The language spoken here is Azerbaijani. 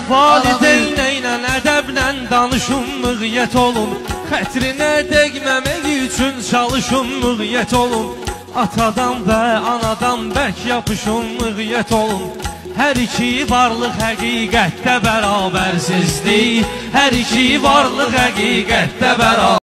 Valideynlə ədəblə danışın, müğyət olun. Xətrinə dəgməmək üçün çalışın, müğyət olun. Atadan və anadan bərk yapışın, müğyət olun. Hər iki varlıq həqiqətdə bərabərsizdir. Hər iki varlıq həqiqətdə bərabər.